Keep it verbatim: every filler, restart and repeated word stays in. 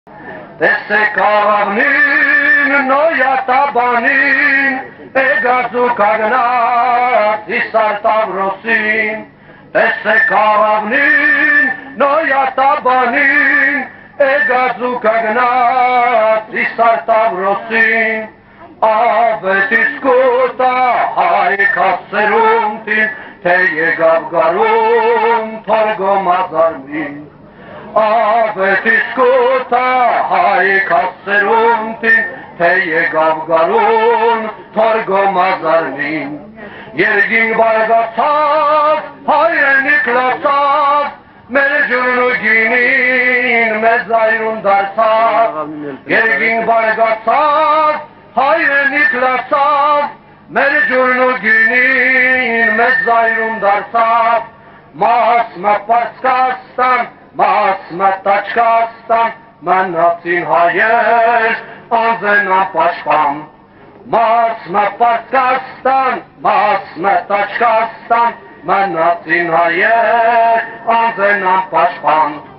Տեսեք աղավնին, նոյատաբանին, էգած ու կագնած Իսար Տավրոսին, տեսեք աղավնին, նոյատաբանին, էգած ու կագնած Իսար Տավրոսին, ավետ իսկոտա հայքասերունտին, թե եկավ գարուն թորգոմ ազարմին, ավետ իսկոտա հայքասերունտին, թե եկավ գարուն թորգոմ ազարմին, երգին բարգացավ, հայրենիք լացավ, մեր ջուրն ու գինին մեզ այրուն դարձավ, երգին բարգացավ, հայրենիք լացավ, մեր ջուրն ու գինին մեզ այրուն դարձավ, մասմը Պարսկաստան, մասմը Տաչկաստան, մնացին հայեր անձենան պաշտպան, մասմը Պարսկաստան, մասմը Տաչկաստան, մնացին հայեր անձենան պաշտպան